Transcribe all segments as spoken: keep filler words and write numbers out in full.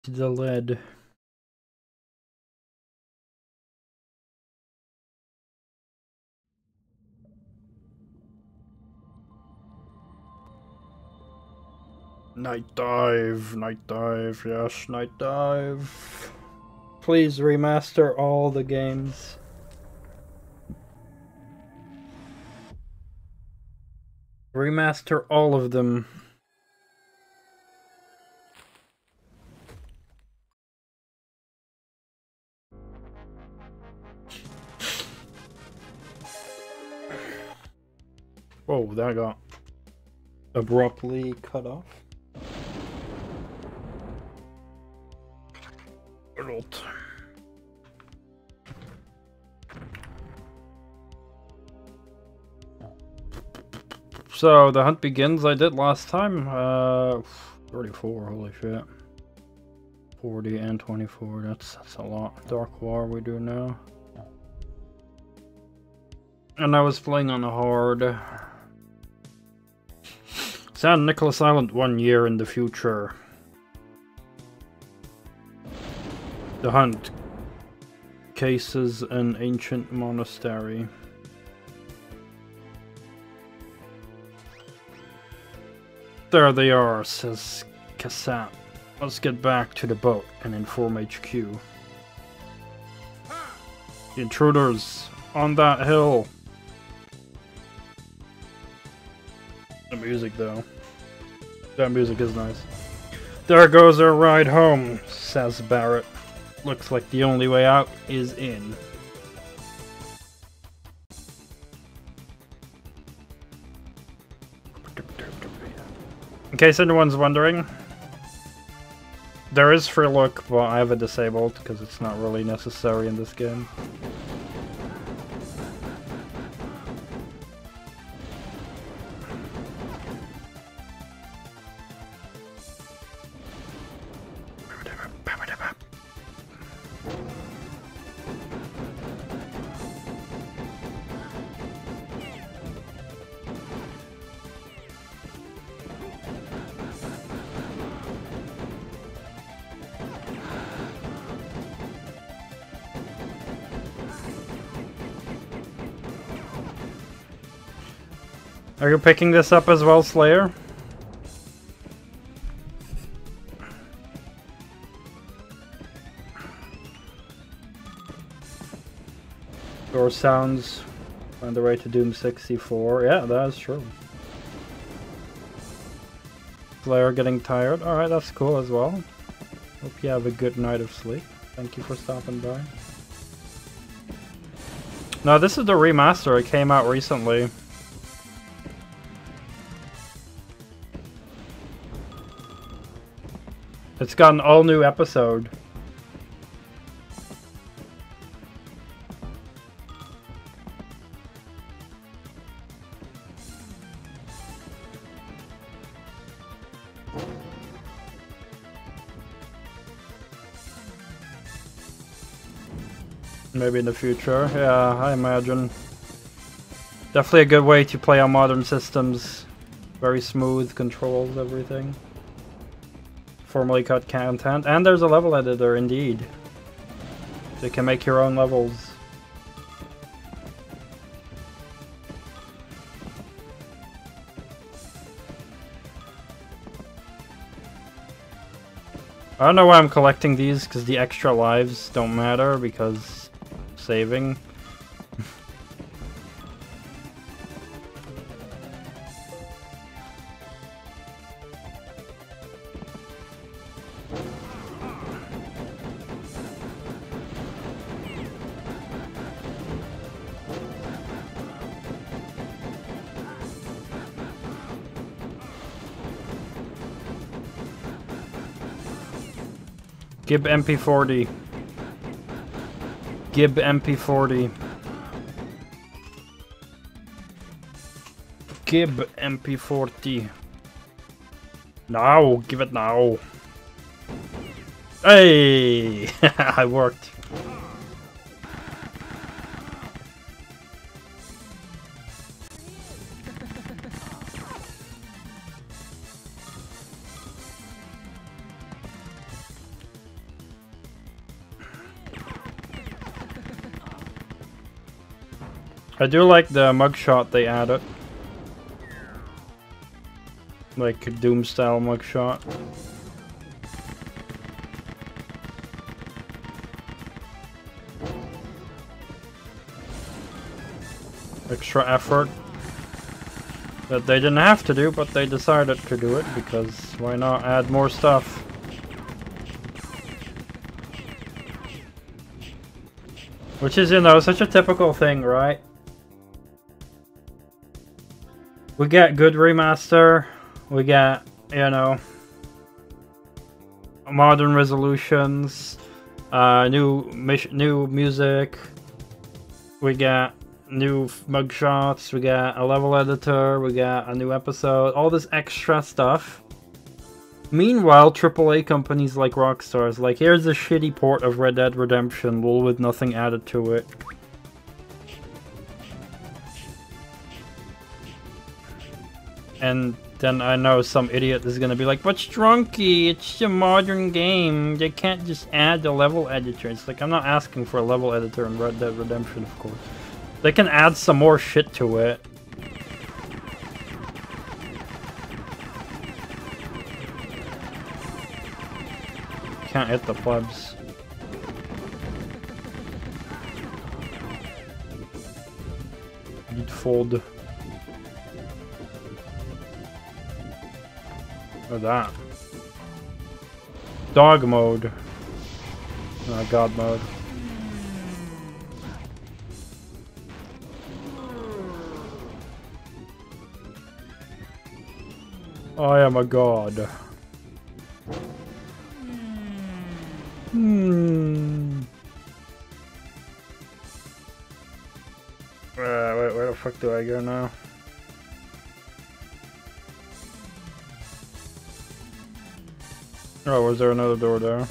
the lead. Night dive, night dive, yes, night dive. Please remaster all the games. Remaster all of them. Whoa, that got abruptly cut off. Adult. So the hunt begins. I did last time. Uh, thirty-four. Holy shit. forty and twenty-four. That's that's a lot. Dark War we do now. And I was playing on a hard. San Nicholas Island one year in the future. The hunt. Cases an ancient monastery. There they are, says Cassat. Let's get back to the boat and inform H Q. The intruders on that hill. The music though. That music is nice. There goes our ride home, says Barrett. Looks like the only way out is in. In case anyone's wondering, there is free look, but I have it disabled because it's not really necessary in this game. Are you picking this up as well, Slayer? Door sounds on the way to Doom sixty-four. Yeah, that is true. Slayer getting tired. Alright, that's cool as well. Hope you have a good night of sleep. Thank you for stopping by. No, this is the remaster. It came out recently. It's got an all-new episode. Maybe in the future, yeah, I imagine. Definitely a good way to play on modern systems. Very smooth, controls everything. Formally cut content, and there's a level editor indeed. So you can make your own levels. I don't know why I'm collecting these, because the extra lives don't matter, because saving. Gib M P forty. Gib M P forty. Gib M P forty. Now, give it now. Hey, I worked. I do like the mugshot they added. Like a Doom style mugshot. Extra effort that they didn't have to do, but they decided to do it because why not add more stuff? Which is, you know, such a typical thing, right? We get good remaster, we get, you know, modern resolutions, uh, new new music, we get new mugshots, we got a level editor, we got a new episode, all this extra stuff. Meanwhile, triple A companies like Rockstar's like, here's a shitty port of Red Dead Redemption, lol, with nothing added to it. And then I know some idiot is gonna be like, but Strunky, it's a modern game, they can't just add the level editor. It's like, I'm not asking for a level editor in Red Dead Redemption, of course. They can add some more shit to it. Can't hit the plebs. Need fold. Look at that. Dog mode. Not God mode. I am a god. Hmm. Uh, wait, where the fuck do I go now? Oh, was there another door there?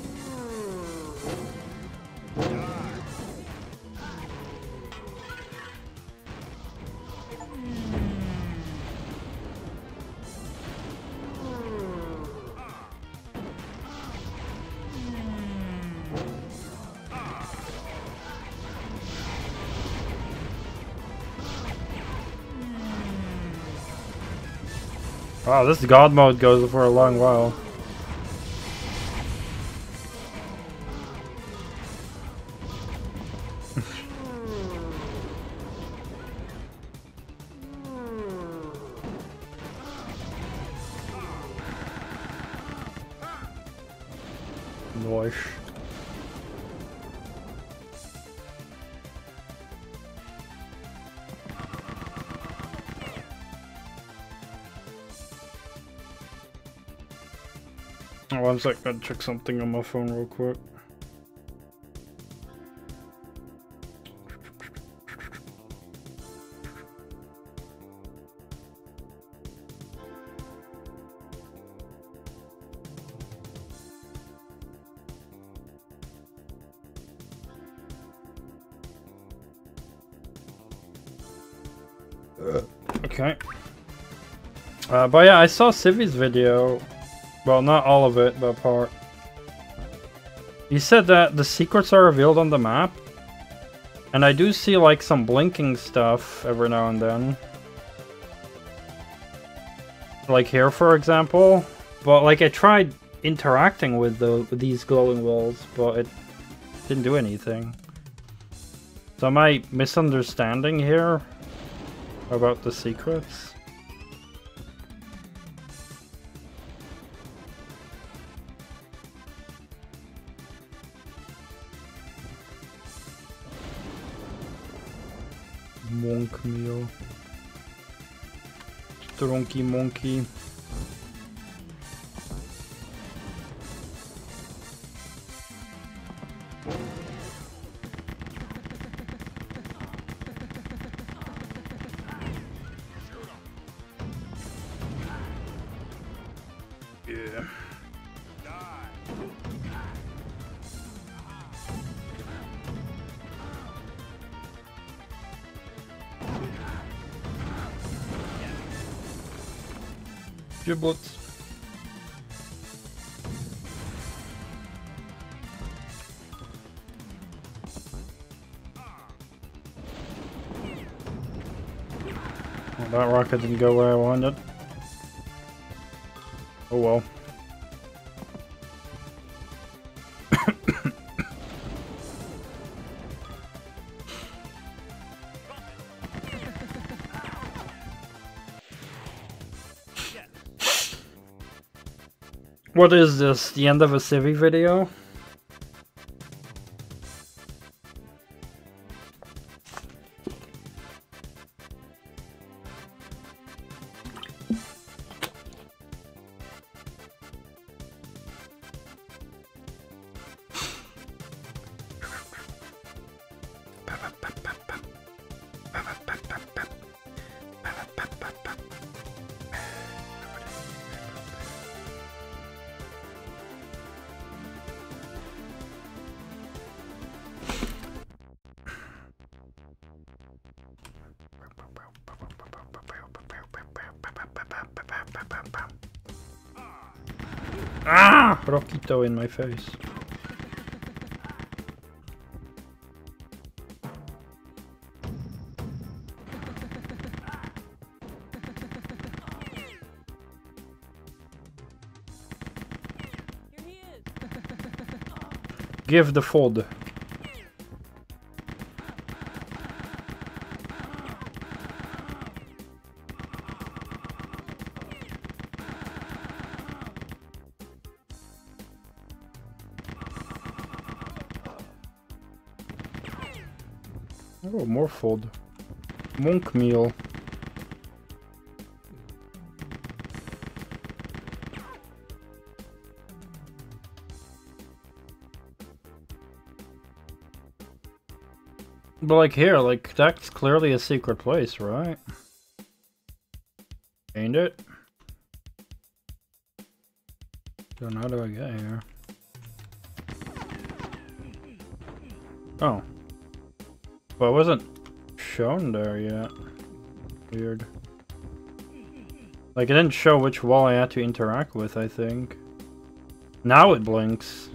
Wow, this god mode goes for a long while. Nice. Oh, one sec, gotta check something on my phone real quick. Okay. Uh, but yeah, I saw Civi's video. Well, not all of it, but part. He said that the secrets are revealed on the map. And I do see like some blinking stuff every now and then. Like here, for example. But like I tried interacting with, the, with these glowing walls, but it didn't do anything. So am I misunderstanding here about the secrets? Monk meal. Stronky monkey. Yeah. Giblets. That rocket didn't go where I wanted. Oh well. What is this? The end of a Civi video? Ah! Rockito in my face. Give the fold. Oh, more fold. Monk meal. But like here, like that's clearly a secret place, right? Ain't it? Then how do I get here? Oh. Well, it wasn't shown there yet. Weird. Like, it didn't show which wall I had to interact with, I think. Now it blinks.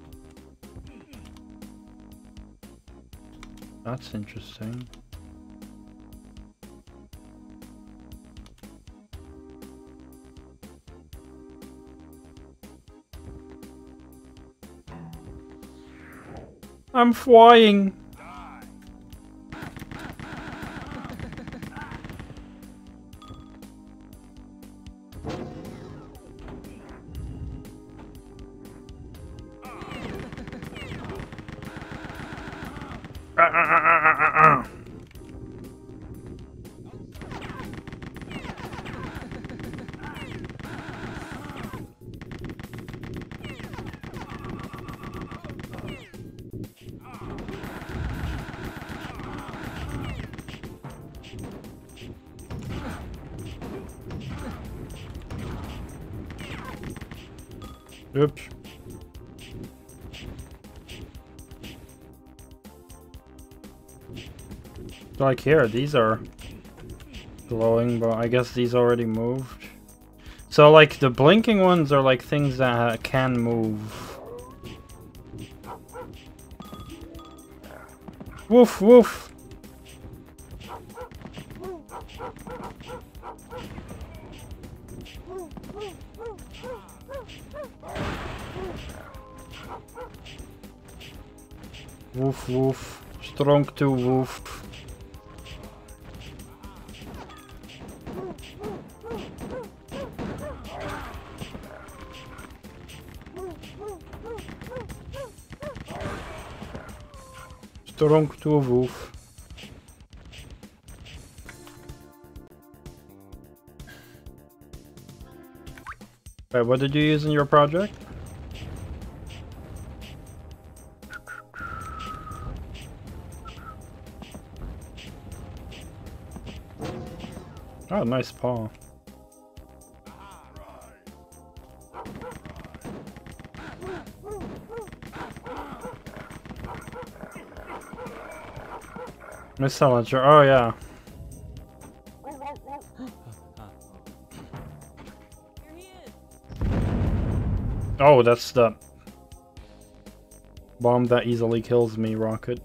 That's interesting. I'm flying! Oops. Like here, these are glowing, but I guess these already moved. So like the blinking ones are like things that can move. Woof woof. Woof woof. Strong to woof. Strong to woof. Wait, what did you use in your project? Oh, nice paw. Missile launcher, oh yeah. Oh, that's the bomb that easily kills me, rocket.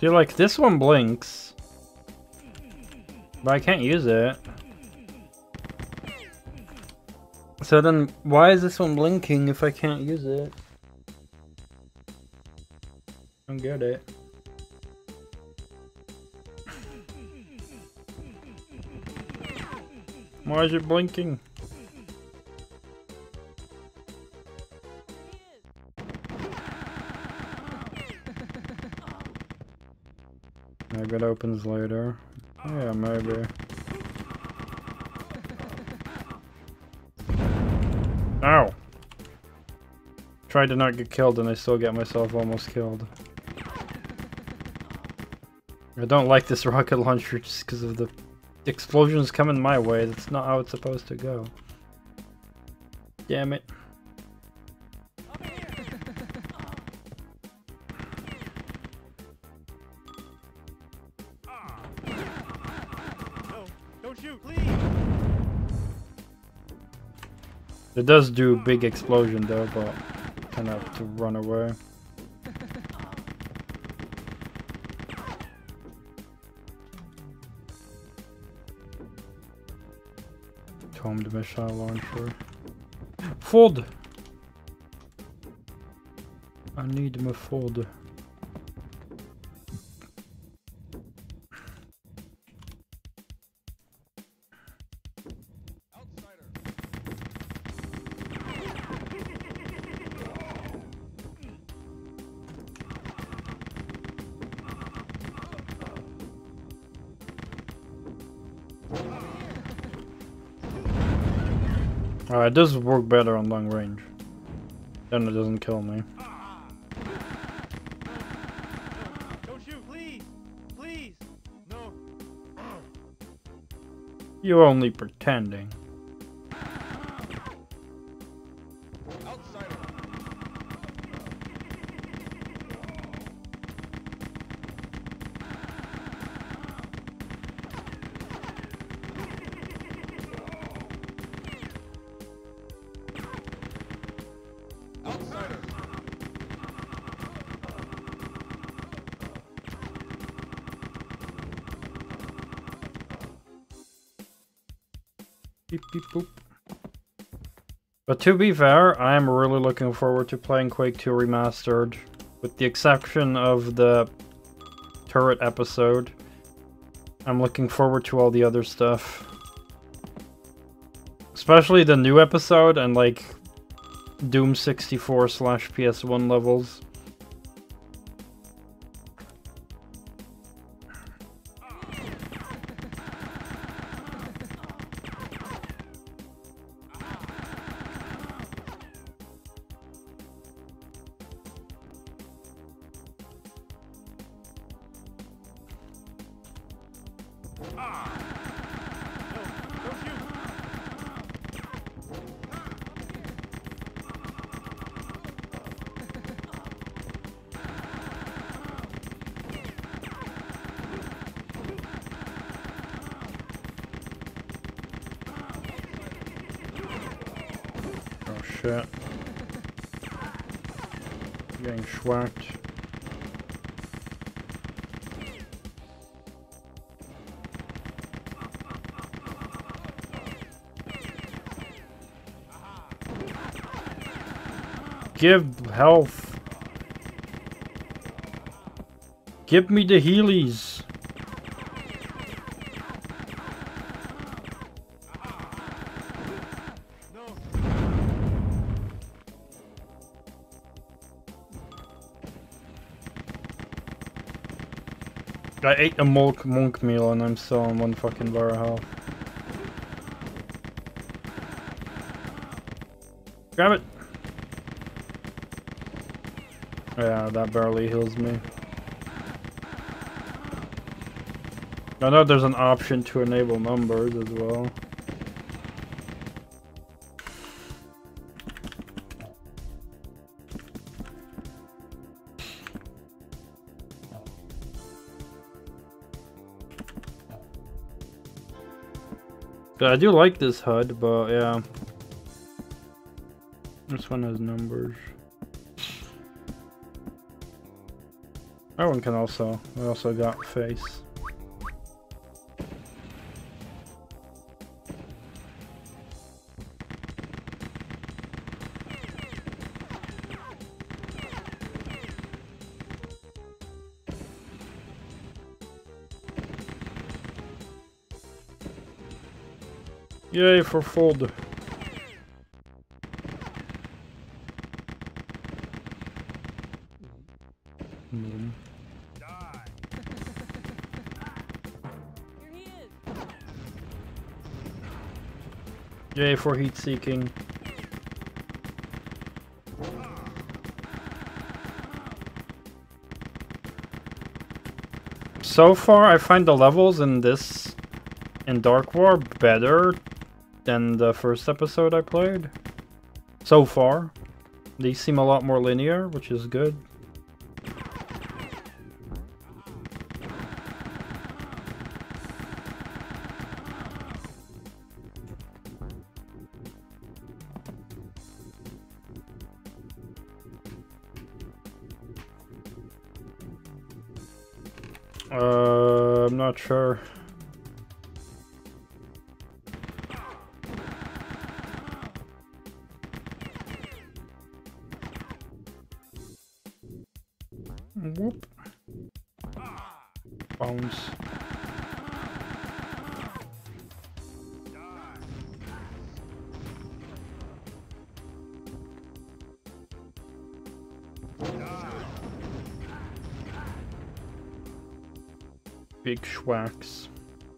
See, like, this one blinks. But I can't use it. So then, why is this one blinking if I can't use it? I don't get it. Why is it blinking? Maybe it opens later. Yeah, maybe. Ow! Tried to not get killed and I still get myself almost killed. I don't like this rocket launcher just because of the explosions coming my way. That's not how it's supposed to go. Damn it. It does do a big explosion though, but kind of have to run away. Tomed missile launcher. Fold! I need my fold. Uh, it does work better on long range. Then it doesn't kill me. Don't shoot, please! Please! No! You're only pretending. Outsider! Outsider! Beep beep boop. But to be fair, I am really looking forward to playing Quake two Remastered. With the exception of the turret episode. I'm looking forward to all the other stuff. Especially the new episode and like Doom sixty-four slash P S one levels. Shit. Getting schwacked. Give health. Give me the healies. I ate a monk, monk meal and I'm still on one fucking bar of health. Grab it! Yeah, that barely heals me. I know there's an option to enable numbers as well. I do like this H U D, but yeah. This one has numbers. That one can also. We also got face. Yay for fold. Mm. Yay for heat seeking. So far, I find the levels in this in Dark War better than the first episode I played. So far, these seem a lot more linear, which is good. Uh, I'm not sure. Whoop. Bounce. Big schwacks.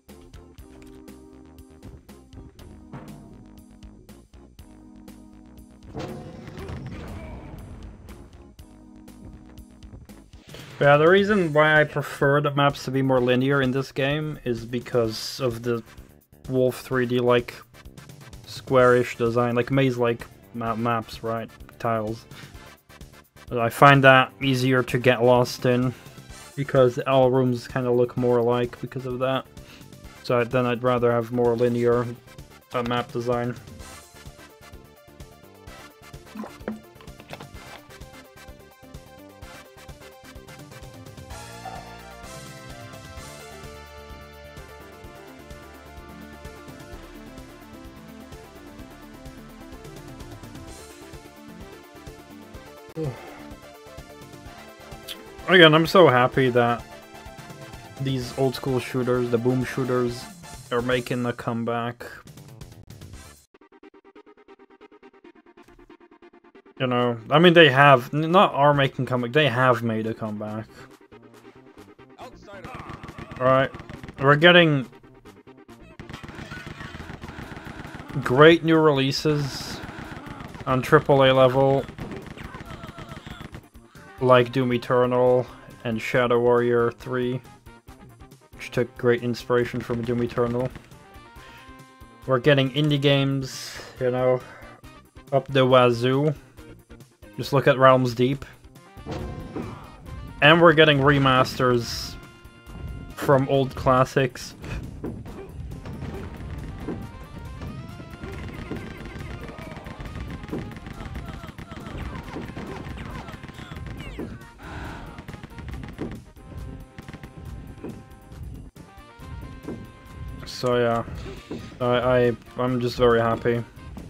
Yeah, the reason why I prefer the maps to be more linear in this game is because of the Wolf three D-like squarish design, like maze-like map maps, right? Tiles. I find that easier to get lost in, because all rooms kind of look more alike because of that. So then I'd rather have more linear uh, map design. Again, I'm so happy that these old school shooters, the boom shooters, are making a comeback. You know, I mean, they have, not are making comeback, they have made a comeback. Alright, we're getting great new releases on triple A level, like Doom Eternal and Shadow Warrior three, which took great inspiration from Doom Eternal. We're getting indie games, you know, up the wazoo. Just look at Realms Deep. And we're getting remasters from old classics. So yeah, I, I I'm just very happy.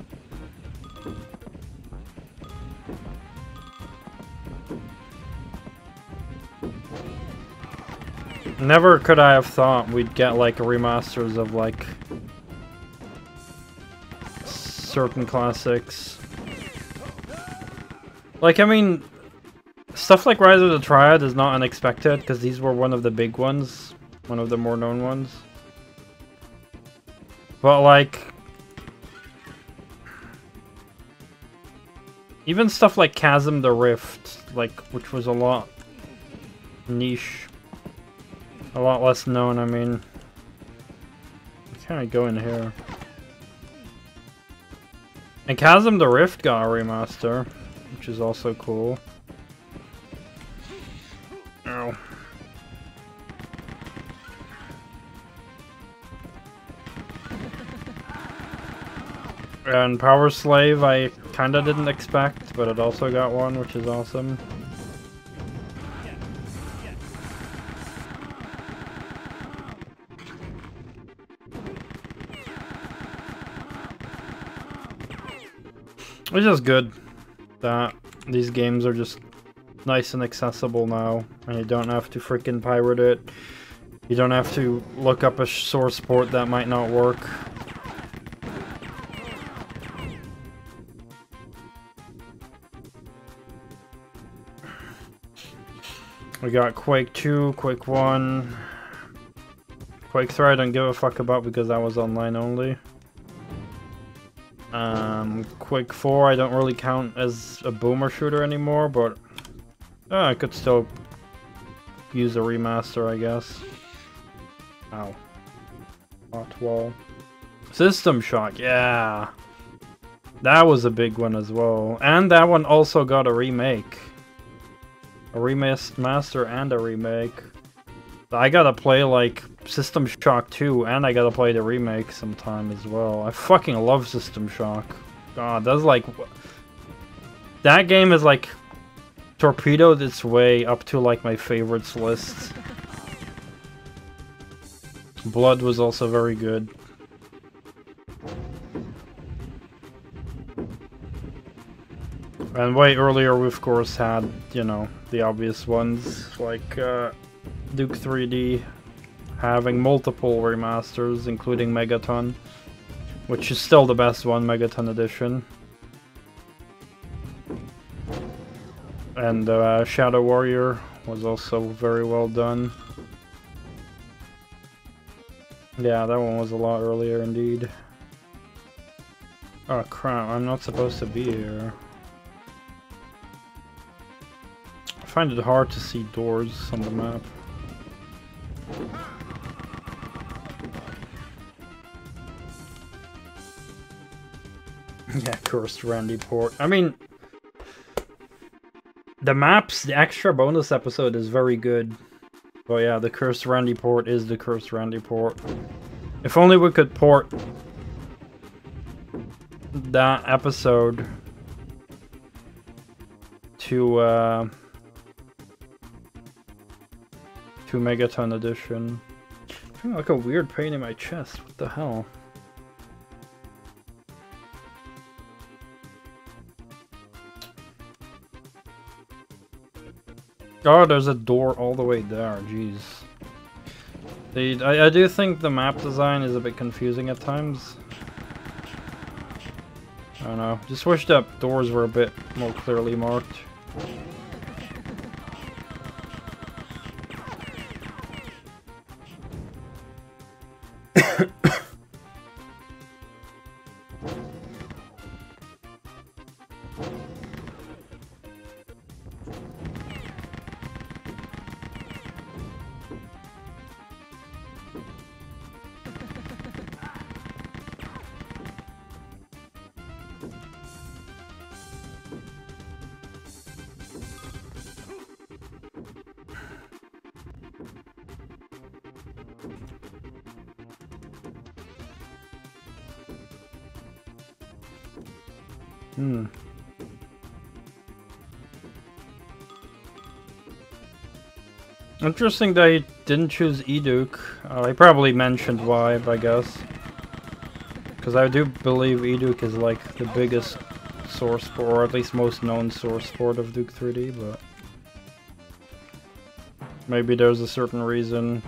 Never could I have thought we'd get like remasters of like certain classics. Like, I mean, stuff like Rise of the Triad is not unexpected because these were one of the big ones, one of the more known ones. But like, even stuff like Chasm the Rift, like, which was a lot niche, a lot less known, I mean. Can I go in here? And Chasm the Rift got a remaster, which is also cool. Ow. And Power Slave I kinda didn't expect, but it also got one, which is awesome. It's just good that these games are just nice and accessible now, and you don't have to freaking pirate it. You don't have to look up a source port that might not work. We got Quake two, Quake one. Quake three I don't give a fuck about because that was online only. Um, Quake four I don't really count as a boomer shooter anymore, but uh, I could still use a remaster, I guess. Ow. Hot wall. System Shock, yeah. That was a big one as well. And that one also got a remake. A remaster and a remake. I gotta play like System Shock two and I gotta play the remake sometime as well. I fucking love System Shock. God, that's like... That game is like torpedoed its way up to like my favorites list. Blood was also very good. And way earlier we of course had, you know, the obvious ones like uh, Duke three D having multiple remasters, including Megaton, which is still the best one, Megaton Edition. And uh, Shadow Warrior was also very well done. Yeah, that one was a lot earlier indeed. Oh crap, I'm not supposed to be here. I find it hard to see doors on the map. Yeah, Cursed Randy Port. I mean, the maps, the extra bonus episode is very good. But yeah, the Cursed Randy Port is the Cursed Randy Port. If only we could port that episode to uh, to Megaton Edition. I feel like a weird pain in my chest. What the hell? Oh, there's a door all the way there. Jeez. The, I, I do think the map design is a bit confusing at times. I don't know. Just wish that doors were a bit more clearly marked. Hmm. Interesting that he didn't choose Eduk. Uh, I probably mentioned why, I guess. Because I do believe Eduk is like the biggest source port, or at least most known source port of Duke three D, but maybe there's a certain reason.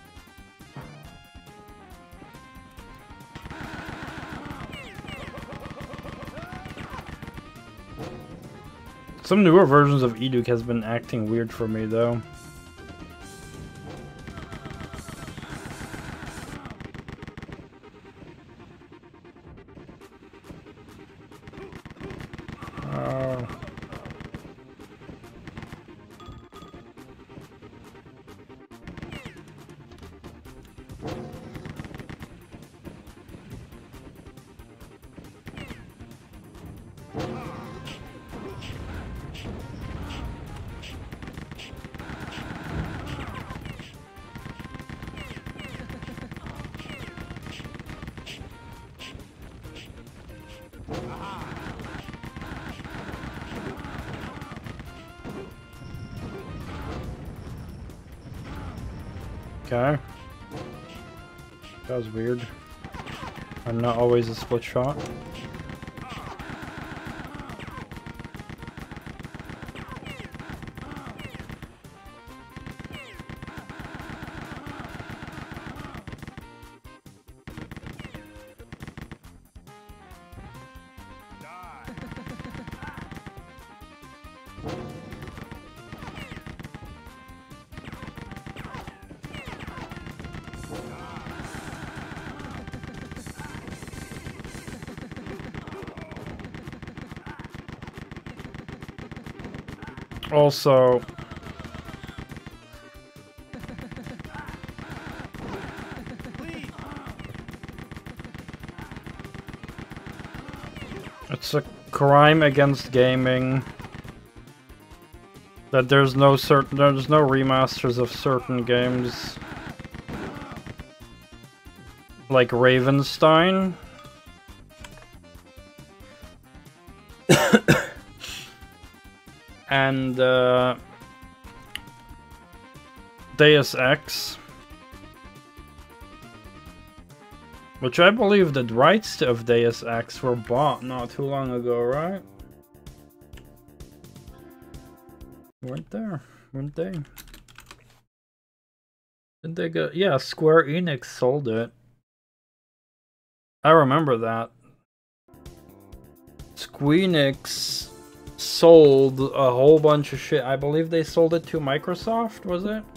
Some newer versions of Eduk has been acting weird for me though. Oh. Okay. That was weird. I'm not always a split shot. Also, Please. it's a crime against gaming that there's no certain there's no remasters of certain games like Ravenstein. And uh, Deus Ex, which I believe the rights of Deus Ex were bought not too long ago, right? Weren't there? Weren't they? Didn't they go? Yeah, Square Enix sold it. I remember that. Square Enix sold a whole bunch of shit. I believe they sold it to Microsoft, was it?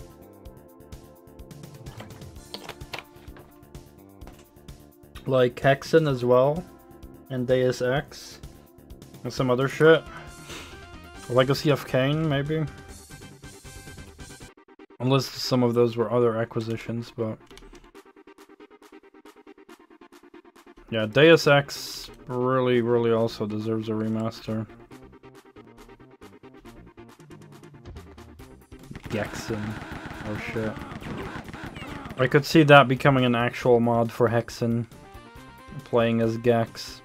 Like Hexen as well, and Deus Ex, and some other shit. Legacy of Kain, maybe? Unless some of those were other acquisitions, but... yeah, Deus Ex really, really also deserves a remaster. Gexen. Oh shit. I could see that becoming an actual mod for Hexen. Playing as Gex.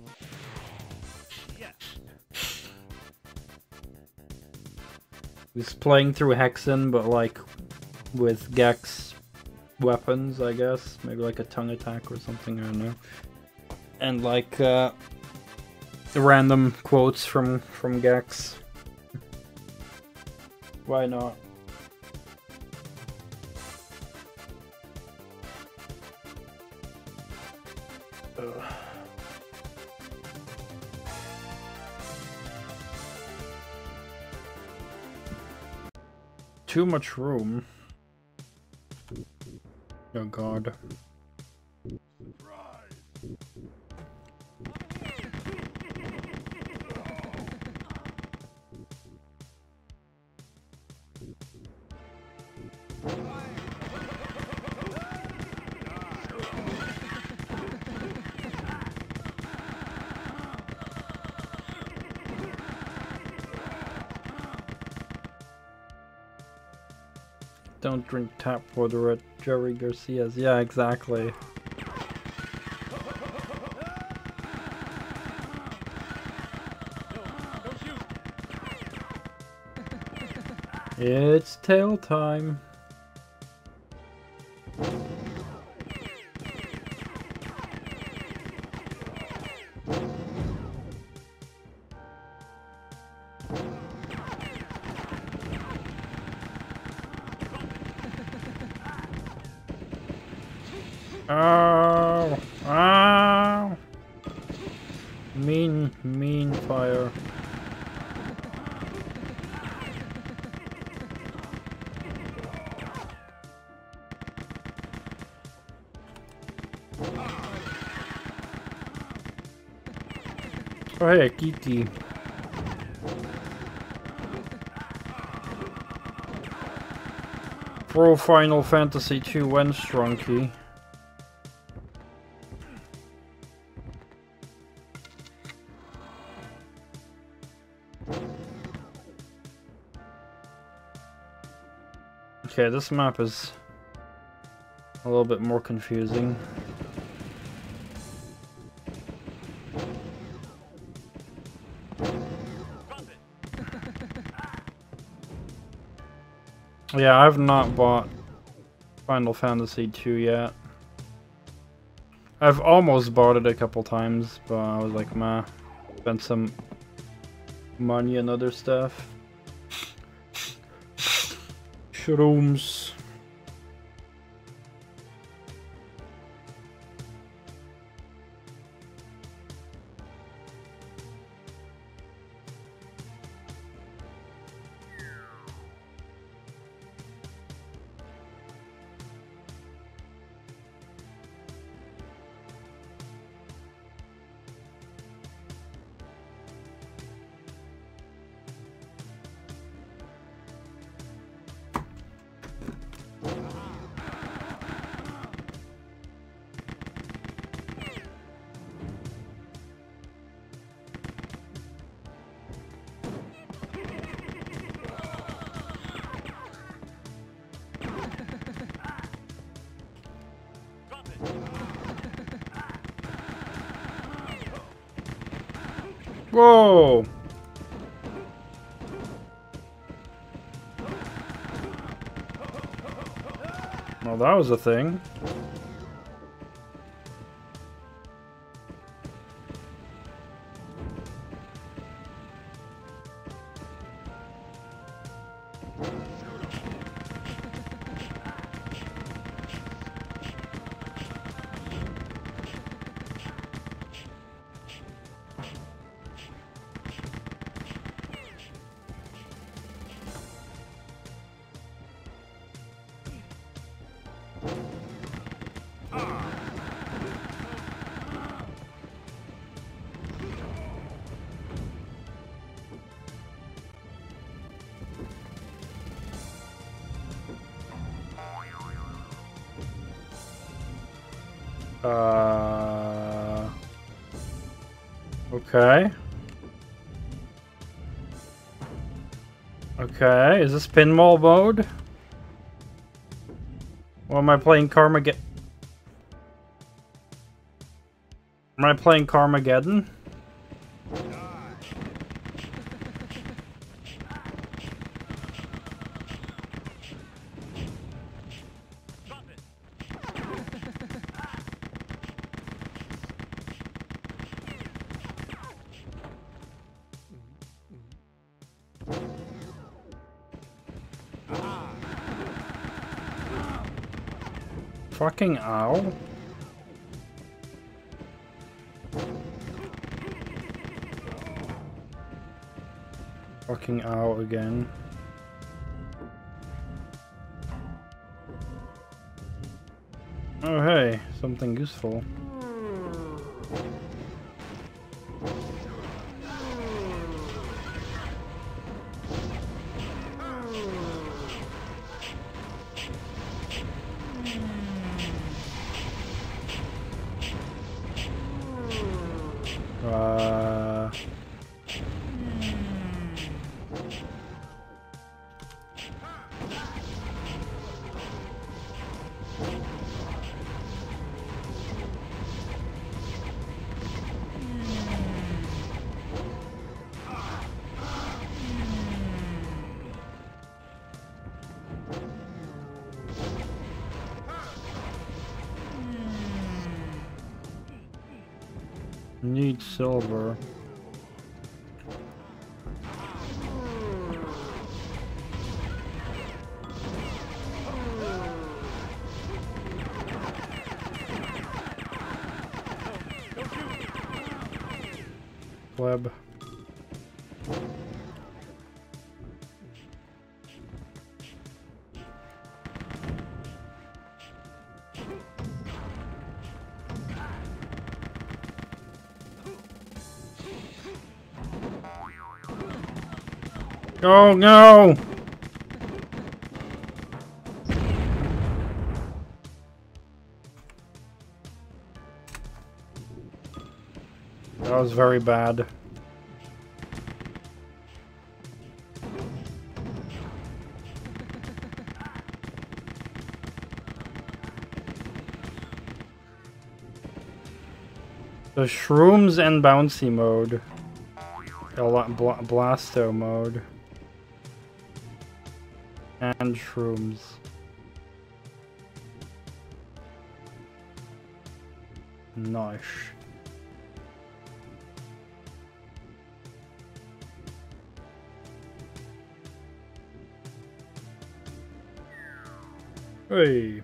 He's playing through Hexen, but like with Gex weapons, I guess. Maybe like a tongue attack or something, I don't know. And like uh, random quotes from, from Gex. Why not? Ugh. Too much room. Oh god. Don't drink tap water at Jerry Garcia's. Yeah, exactly. It's tail time. Ow! Ow! Mean, mean fire. Oh hey, Kiki. Pro Final Fantasy two when Strunky. Okay, this map is a little bit more confusing. Yeah, I've not bought Final Fantasy two yet. I've almost bought it a couple times, but I was like, meh. Spent some money and other stuff. Shrooms. Whoa! Well, that was a thing. Uh, okay. Okay, is this pinball mode? Or am I playing Carmageddon? Am I playing Carmageddon? Fucking ow. Fucking ow again. Oh hey, something useful. Uh... Need silver. Web. Oh no! That was very bad. The shrooms and bouncy mode. A lot bl blasto mode. And shrooms. Nice. Hey.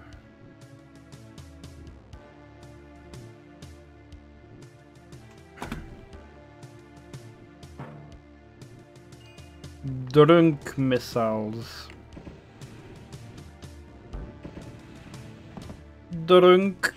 Drunk missiles. Drunk.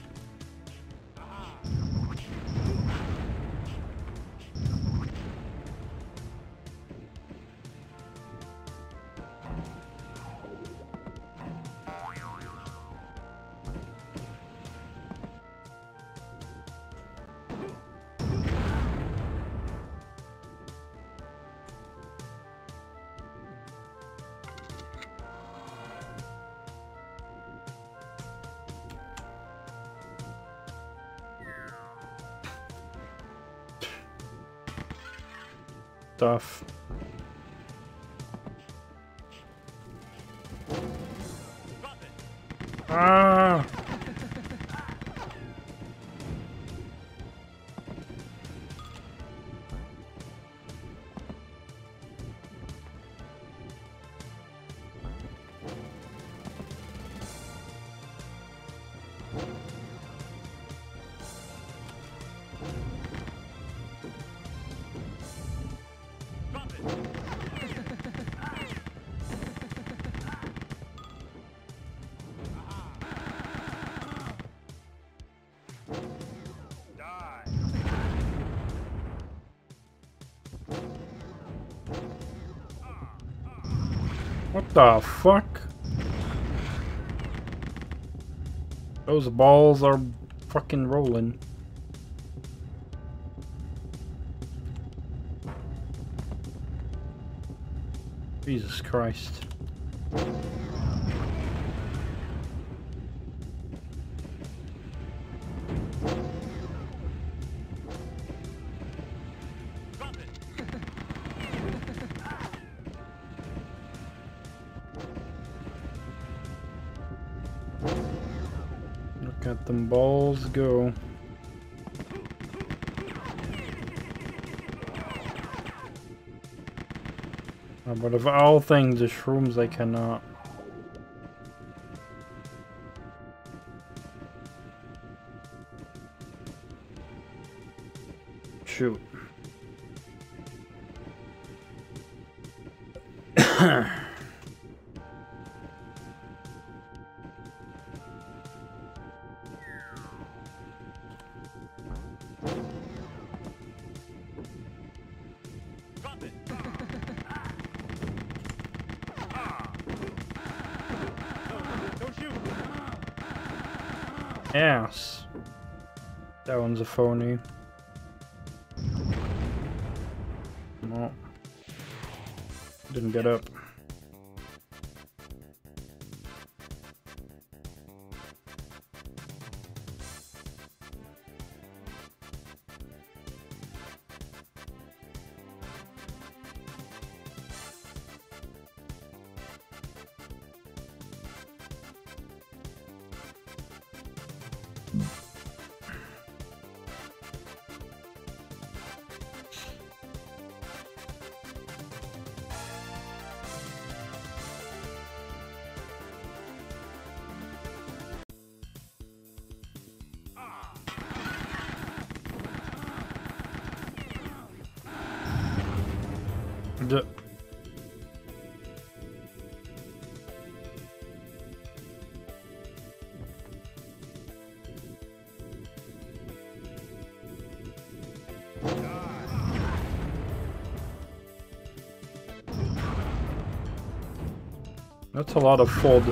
stuff. Ah! What the fuck? Those balls are fucking rolling. Jesus Christ. Look at them balls go. Oh, but of all things, the shrooms I cannot. Shoot. Ass. That one's a phony. No. Didn't get up. D That's a lot of fold.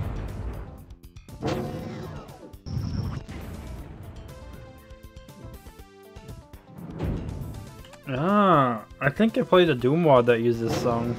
Ah, I think I played a Doom mod that used this song.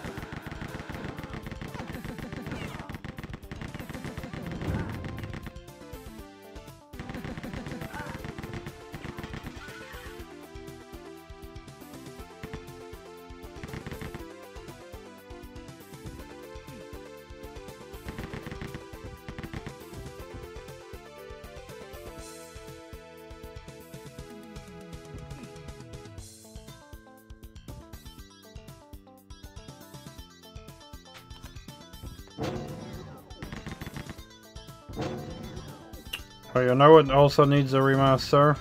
Oh, you know what also needs a remaster?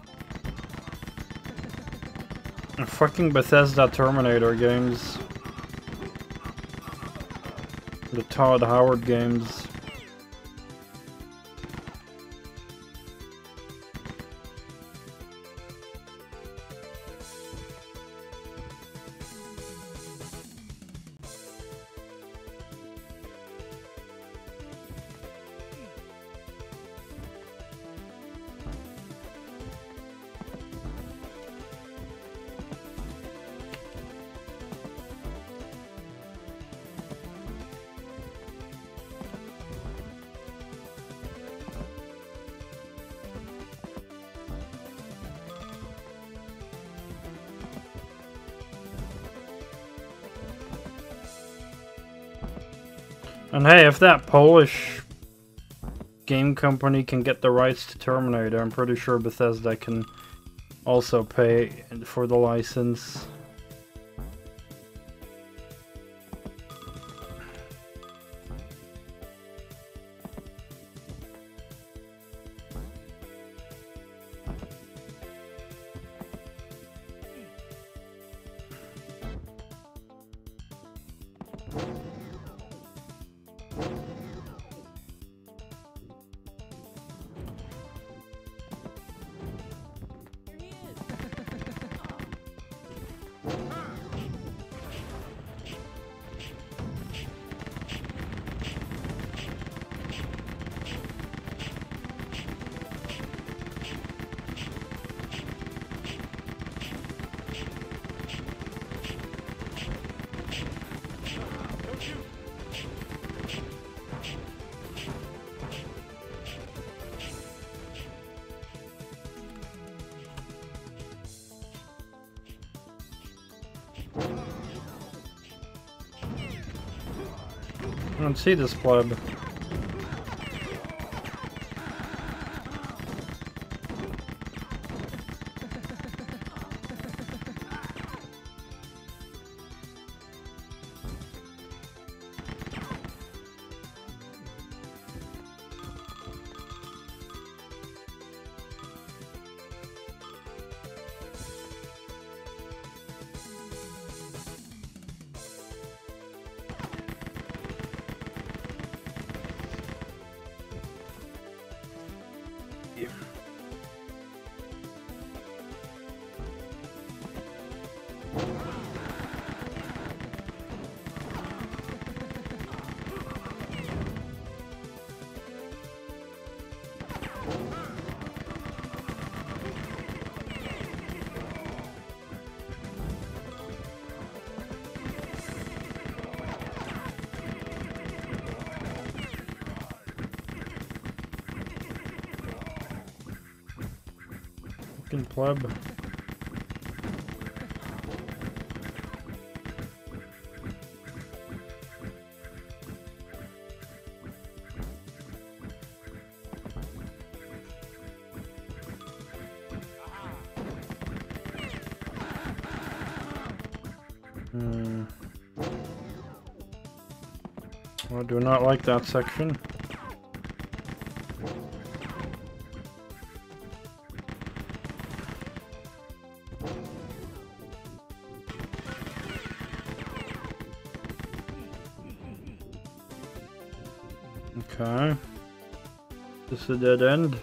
The fucking Bethesda Terminator games. The Todd Howard games. And hey, if that Polish game company can get the rights to Terminator, I'm pretty sure Bethesda can also pay for the license. I don't see this pleb. Fucking pleb. Hmm. I do not like that section. Okay. This is a dead end.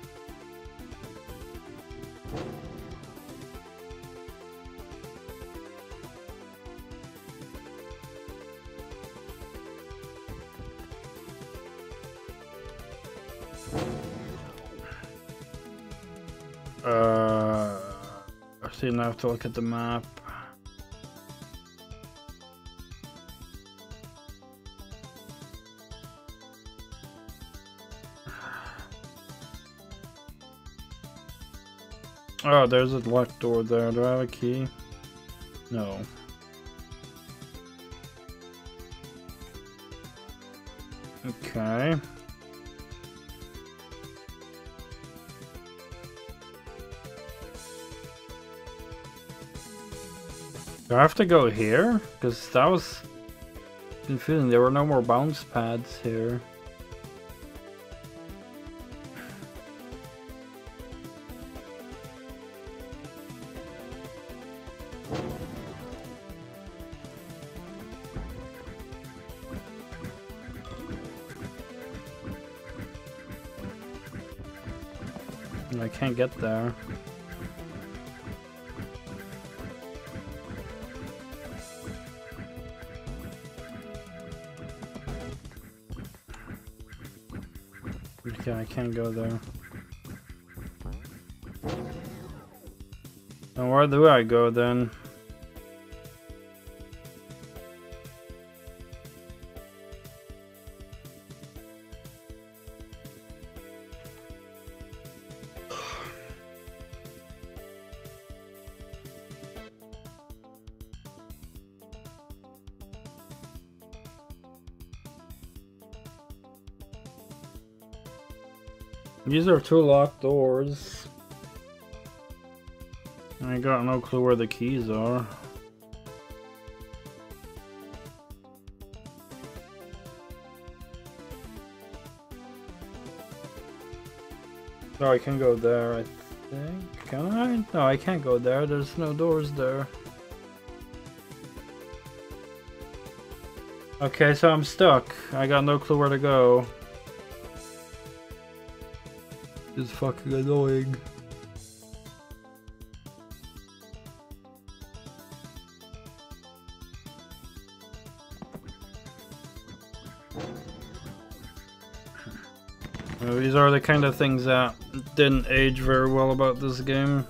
Uh, I see now I have to look at the map. Oh, there's a locked door there. Do I have a key? No. Okay. Do I have to go here? Because that was confusing. There were no more bounce pads here. I can't get there. Okay, I can't go there. Then where do I go then? These are two locked doors. I got no clue where the keys are. Oh, I can go there, I think. Can I? No, I can't go there. There's no doors there. Okay, so I'm stuck. I got no clue where to go. It's fucking annoying. Uh, these are the kind of things that didn't age very well about this game.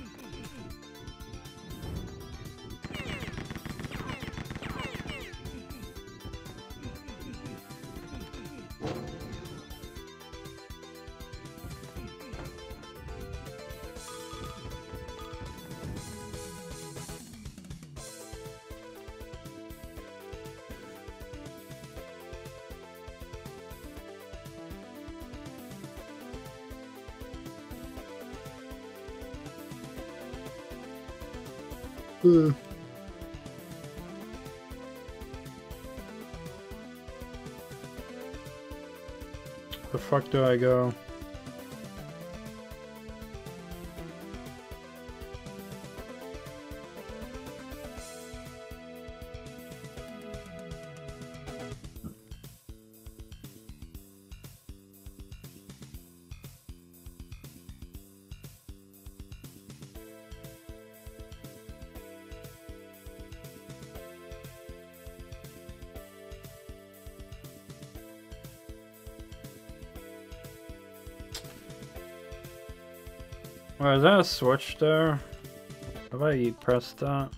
Hmm. The fuck do I go? Oh, is that a switch there? Have I pressed that?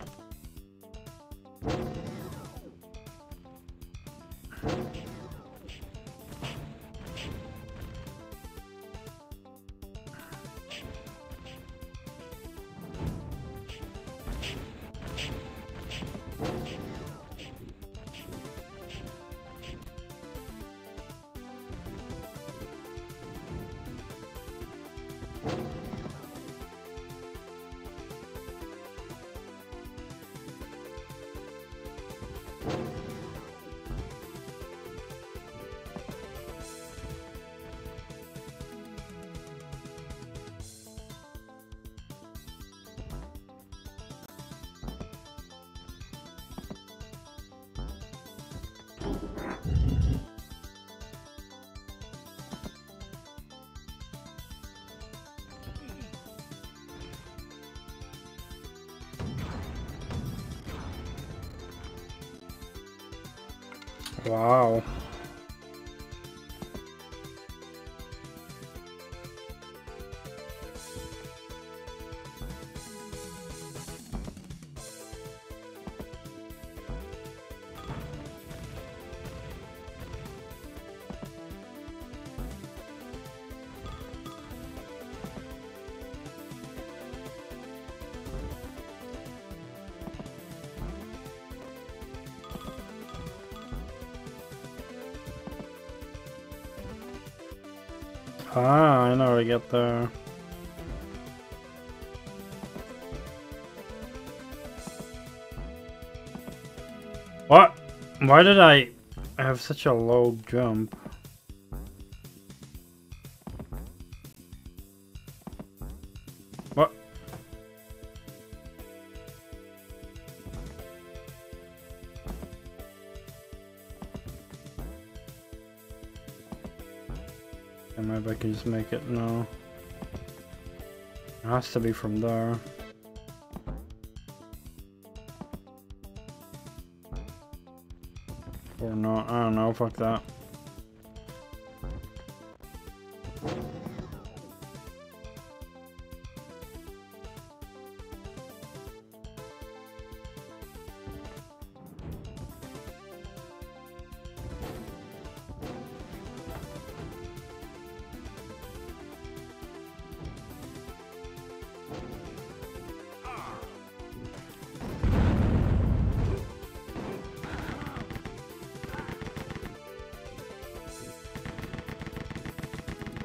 Wow. Ah, I know how to get there. What? Why did I have such a low jump? What? Maybe I can just make it. No. It has to be from there. Or not. I don't know. Fuck that.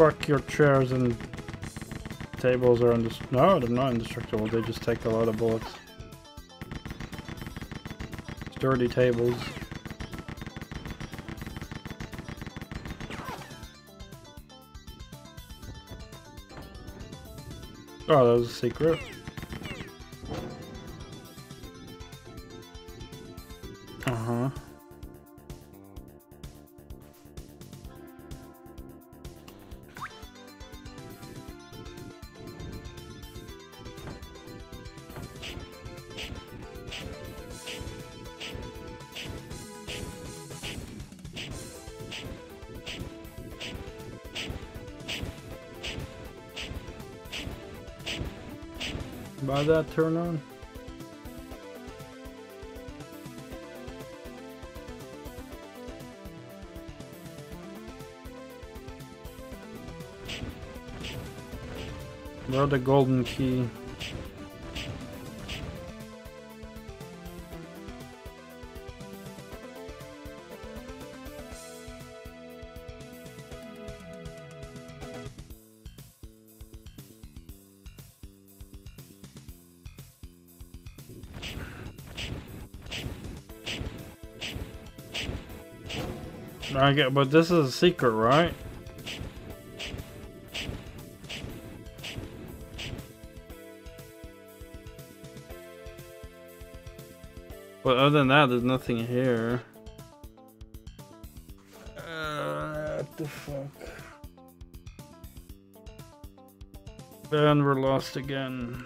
fuck, your chairs and tables are indestructible. No, they're not indestructible. They just take a lot of bullets. Sturdy tables. Oh, that was a secret. Uh-huh. By that turn on? Where the golden key? I get, but this is a secret, right? But other than that, there's nothing here. Uh, what the fuck? And we're lost again.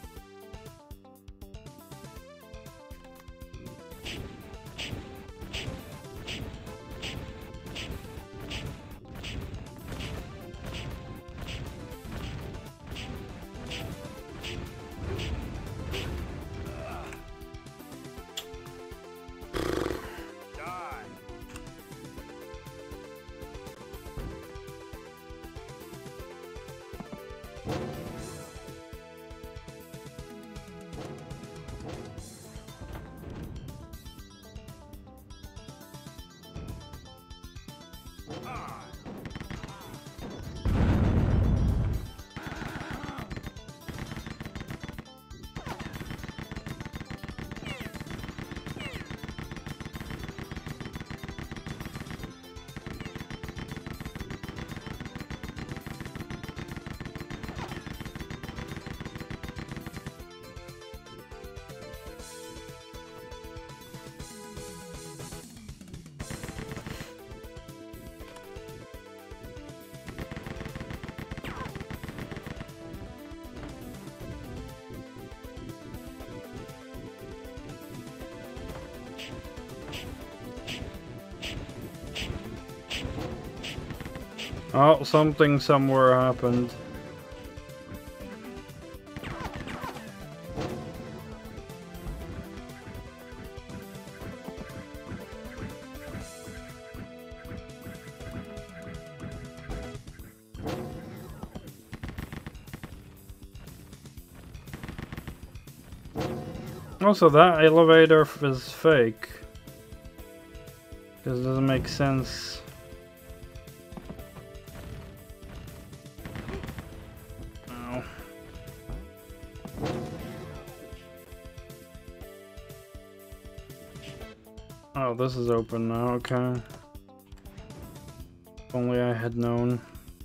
Oh, something somewhere happened. Also, that elevator is fake. Because it doesn't make sense. Oh. Oh, this is open now, okay. If only I had known.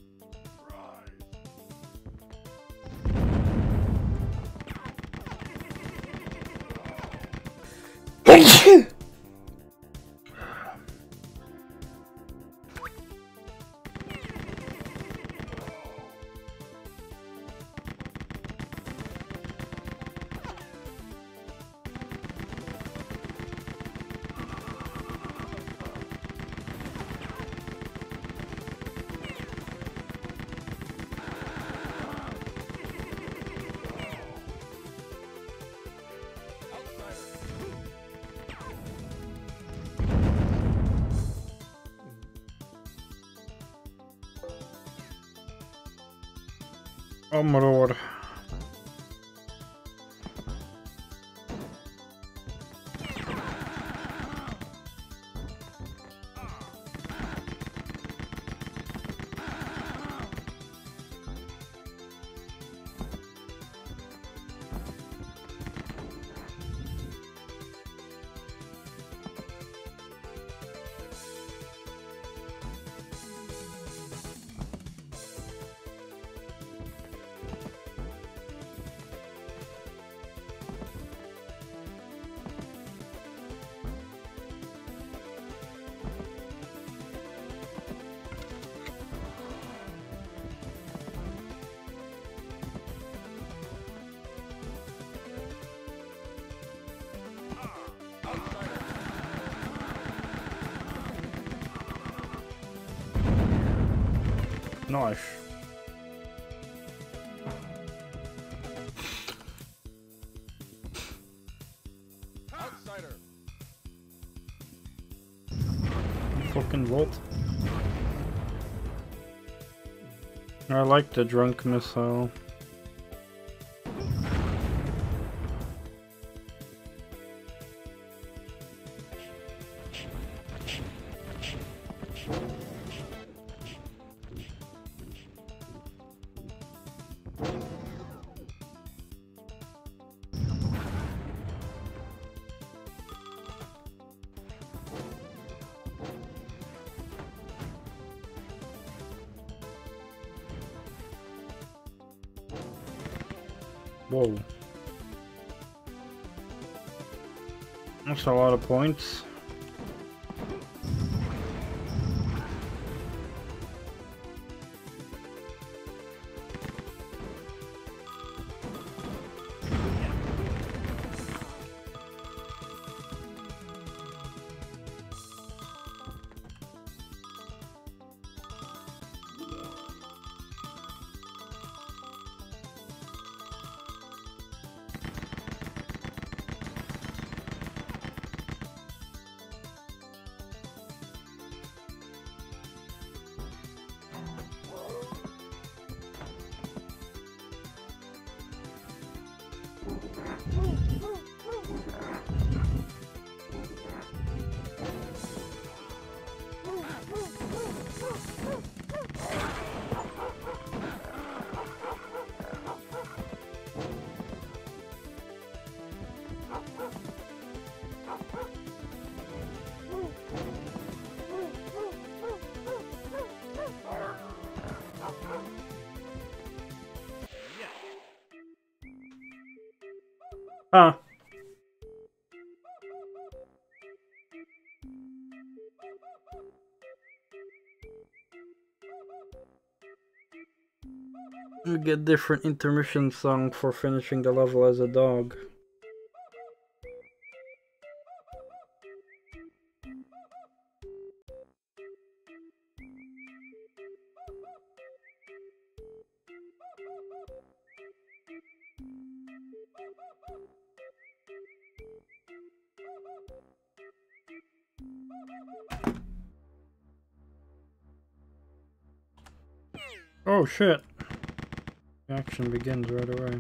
Oh my lord. Nice. Outsider. Fucking Volt. I like the drunk missile. Whoa. That's a lot of points. Huh. You get different intermission song for finishing the level as a dog. Oh shit. Action begins right away.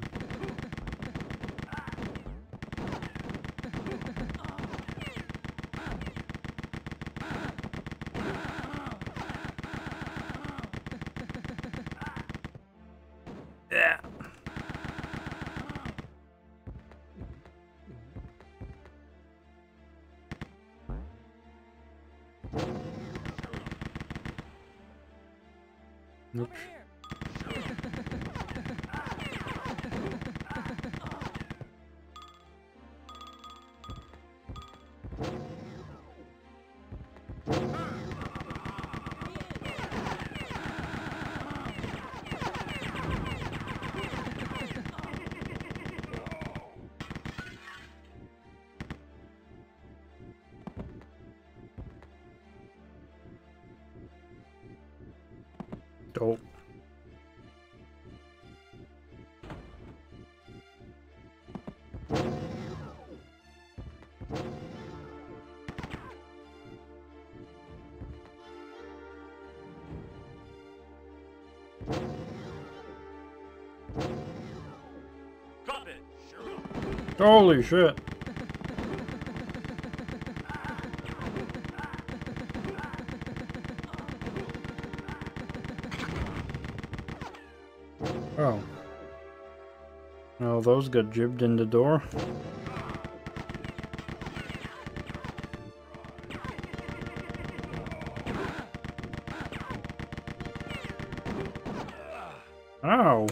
Yeah. Oops. Dope. Drop it. Sure. Holy shit. Oh. Oh, those got jibbed in the door. Ow.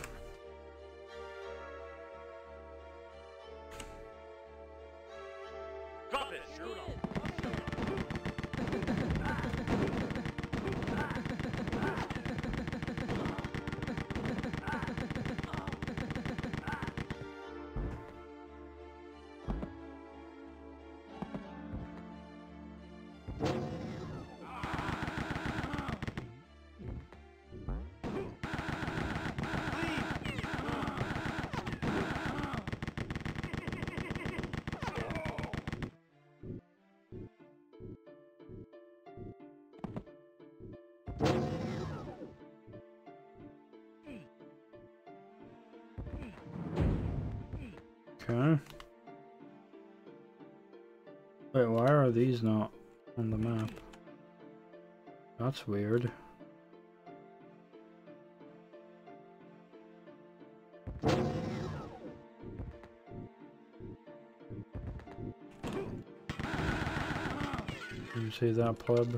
Drop it. Sure. Okay. Wait, why are these not on the map? That's weird. You see that, pleb?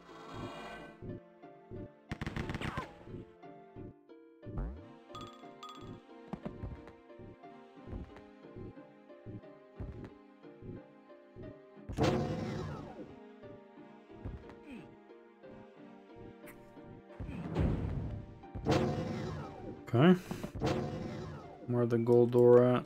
Okay. Where the gold door at?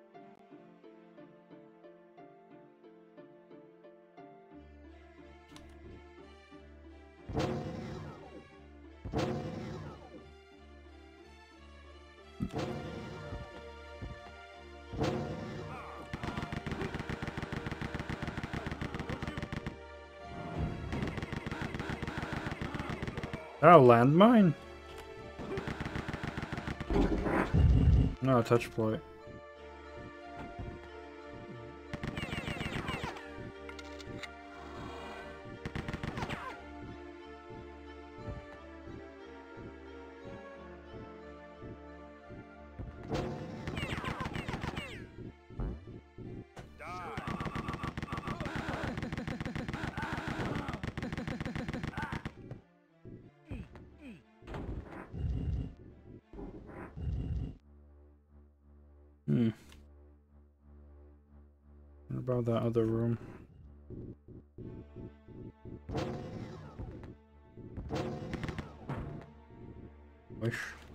Oh, landmine? No, touch plate. Hmm. What about that other room? Wish.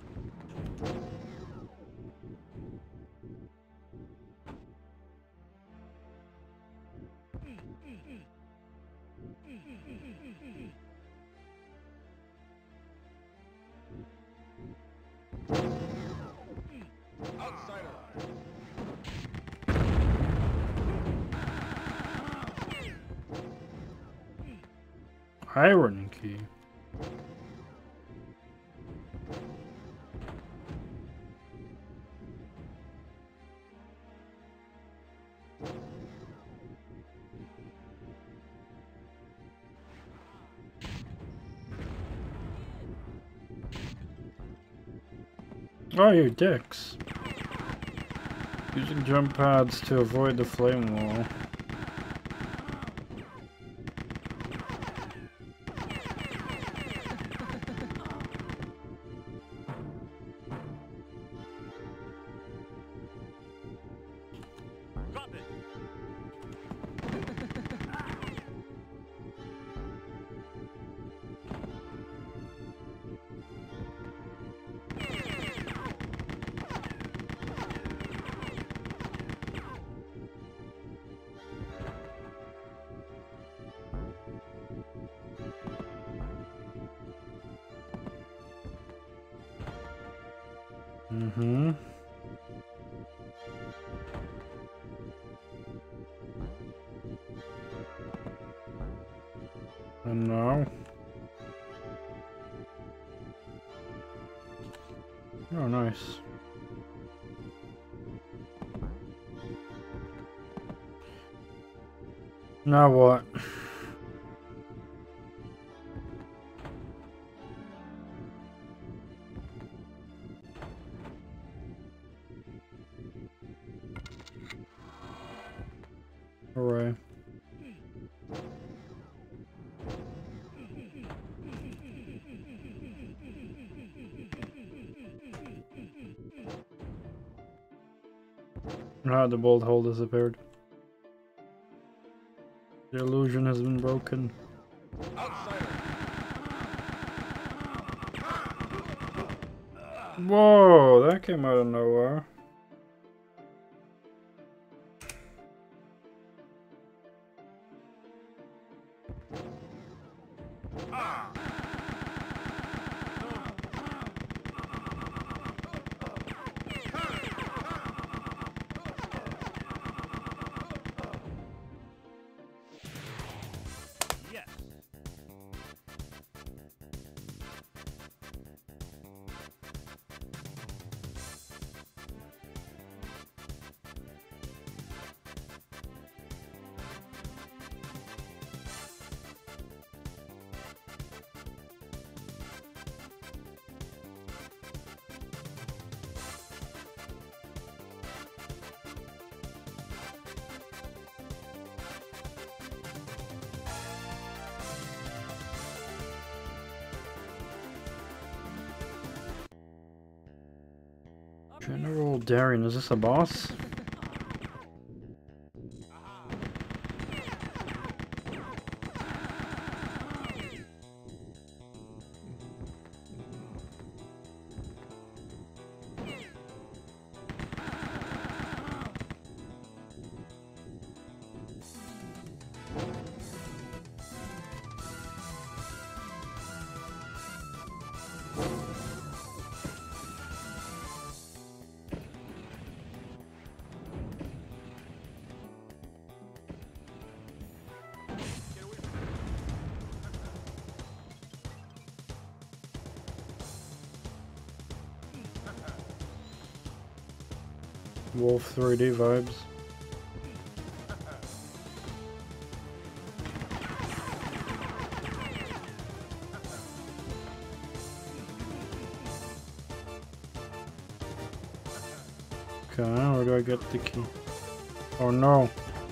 Iron key. Oh, you dicks. Using jump pads to avoid the flame wall. Drop it. Mm-hmm. And now? Oh, nice. Now what? Hooray. Ah, the bolt hole disappeared. The illusion has been broken. Outsider. Whoa, that came out of nowhere. Yes. General Darien, is this a boss? Wolf three D vibes. Okay, where do I get the key? Oh no.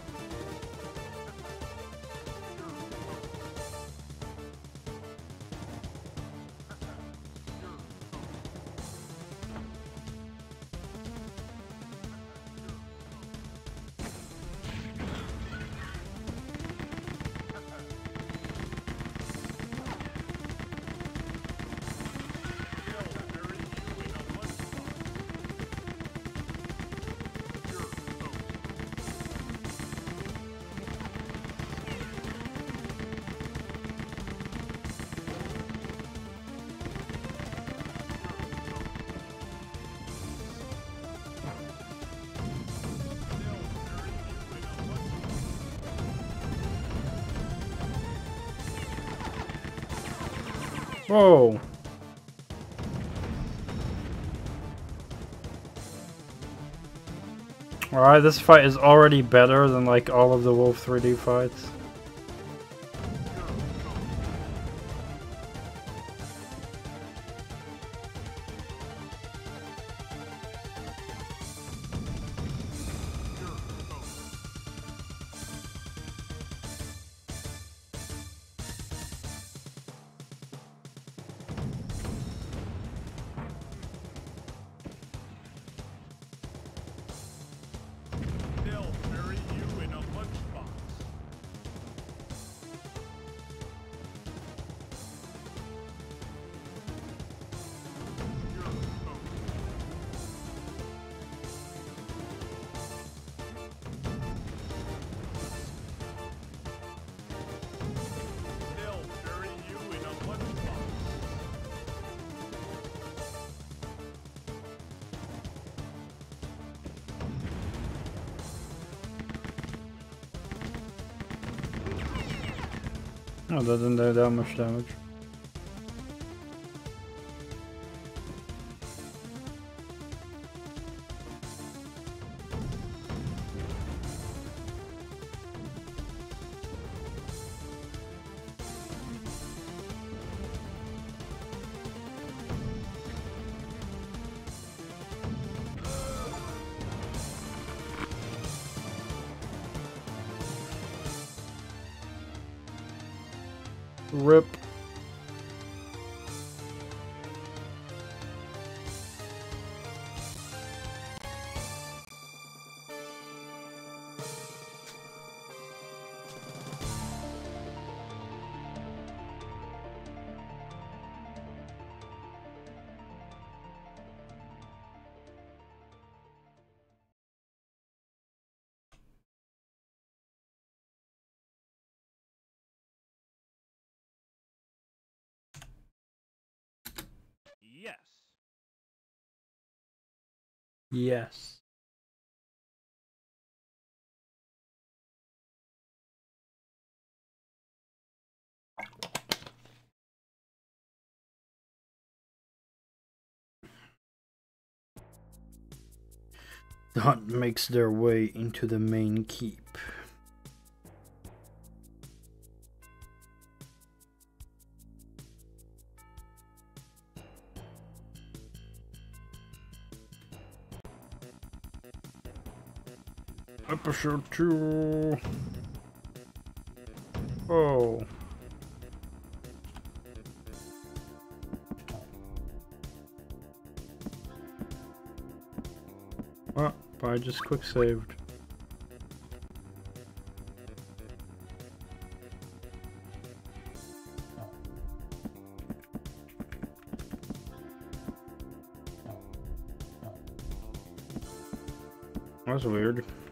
Whoa! Alright, this fight is already better than like all of the Wolf three D fights. Oh, that didn't do that much damage. Rip. Yes. Yes. The hunt makes their way into the main keep. Episode two. Oh. Oh, I just quick saved. That's weird.